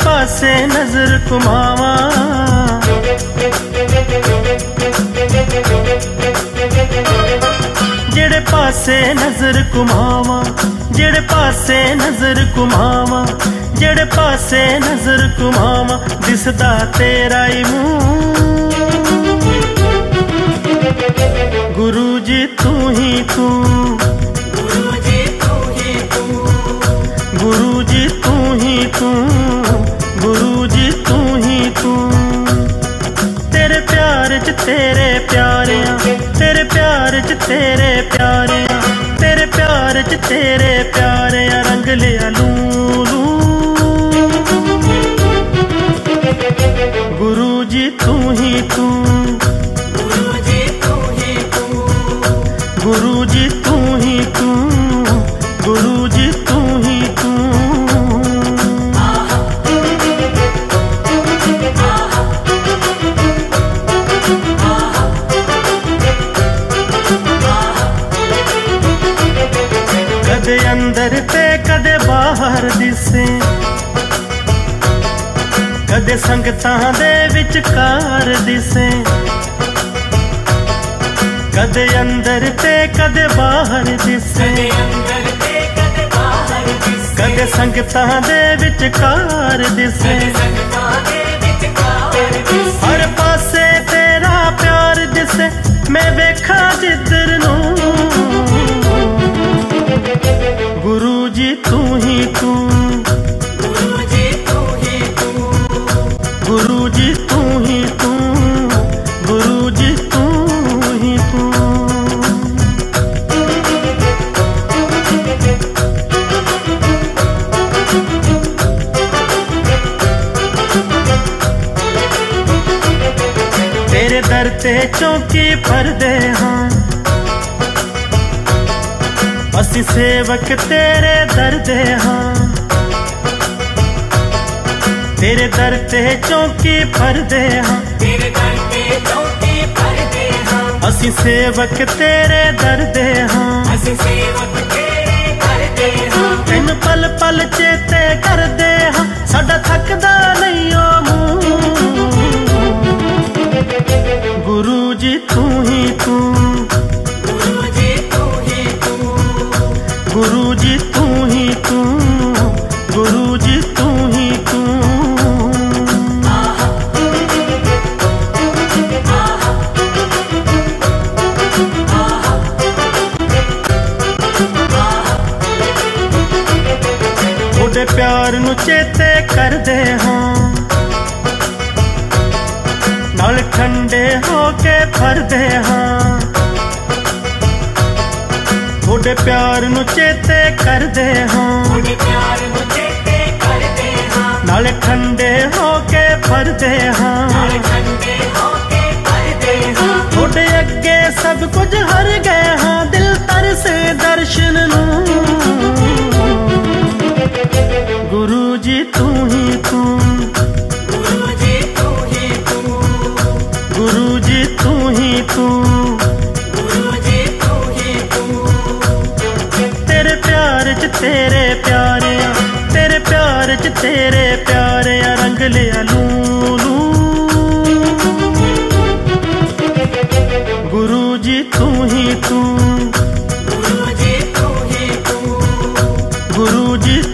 पासे नजर घुमावा, जेड़े पासे नजर घुमावा, जेड़े पासे नजर घुमावा, जेड़े पासे नजर घुमावा, दिसदा तेरा ही मुंह। गुरु जी तू ही तू, गुरु जी तू ही तू, गुरु जी तू ही तू, गुरु जी तू ही तू। तेरे प्यार च तेरे प्यारियां, तेरे प्यार च तेरे प्यारियां, तेरे प्यार च तेरे प्यारियां रंग लिया लूलू। गुरु जी तू ही तू, गुरु जी तू ही तू, गुरु जी तू ही तू, गुरु जी तू ही तू। कदे अंदर ते कदे बाहर दिसे, कदे संगतां दे विचकार दिसे, कदे अंदर ते कदे बाहर दिसे, कदे अंदर ते कदे बाहर दिसे, कदे संगतां दे विचकार दिसे। कदे संगतां दे विचकार दिसे। हर पासे तेरा प्यार दिसे, मैं वेखा जिधर नूं। गुरु जी तू ही तू, गुरु जी तू ही तू, गुरु जी तू ही तू, गुरु जी तू ही तू। तेरे दर ते चौकी भरदे हां, असी सेवक तेरे दर दे हां। तेरे दर ते चौकी भरदे हां, तेरे दर ते चौकी भरदे हां, असी सेवक तेरे दर दे हां। असीं सेवक तेरे दर दे हां। तेन पल पल चेते करदे हां, साडा थकदा नहीं ओ मूंह। गुरु जी तू ही तू, गुरु जी तू ही तू, गुरु जी तू ही तू, गुरु जी तू ही तू। थोड़े प्यार नू चेते करदे हां, नाल ठंडे होके भरदे हां। थोड़े प्यार नू चेते करदे हां, थोड़े प्यार नू चेते करदे हां, नाले ठंडे होके भरदे हां। नाल ठंडे होके भरदे हां। थोड़े अगे सब कुछ हर गए हां, दिल तरसे दर्शन नू। गुरु जी तू ही तू, गुरु जी तू ही तू, गुरु जी तू ही तू, गुरु जी तू ही तू। तेरे प्यार च तेरे प्यारियां, तेरे प्यार च तेरे प्यारियां रंग लिया लूलू। गुरु जी तू ही तू, गुरु जी तू ही तू, गुरु जी